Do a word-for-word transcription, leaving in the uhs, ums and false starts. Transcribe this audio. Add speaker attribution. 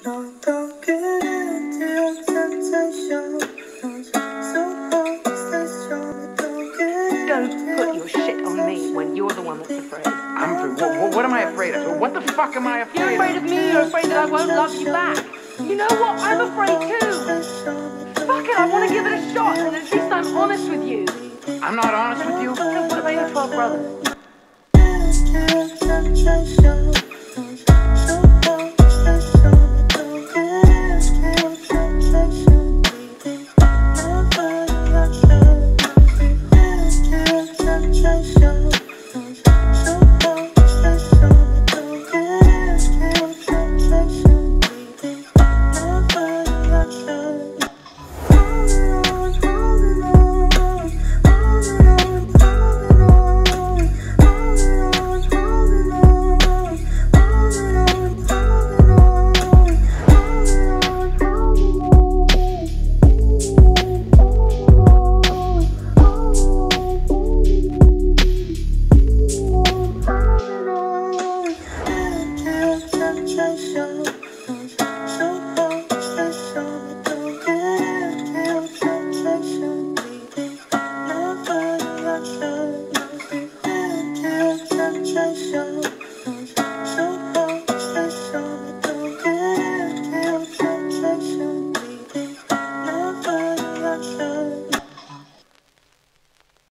Speaker 1: Don't put your shit on me when you're the one that's afraid.
Speaker 2: I'm afraid. What, what am I afraid of? What the fuck am I afraid of?
Speaker 1: You're afraid of me, you're afraid that I won't love you back. You know what? I'm afraid too. Fuck it, I want to give it a shot, and at least I'm honest with you.
Speaker 2: I'm not honest with you.
Speaker 1: Then what about your twelve brothers?